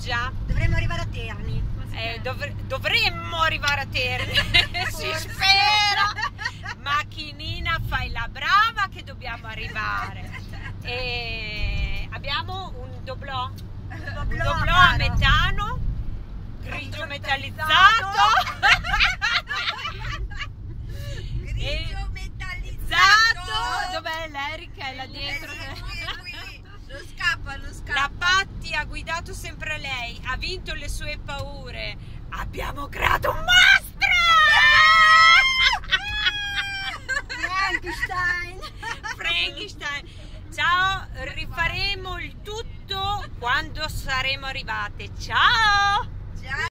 spiaggia. Dovremmo arrivare a Terni. Dovremmo arrivare a Terni, si spera. Macchinina, fai la brava che dobbiamo arrivare. E abbiamo un doblò a metano, grigio metallizzato. Grigio metallizzato. Dov'è l'Erica? È là dietro. Qui. Non scappa. La Patti ha guidato sempre lei, ha vinto le sue paure. Abbiamo creato un mostro! Frankenstein. Ciao, rifaremo il tutto quando saremo arrivate. Ciao!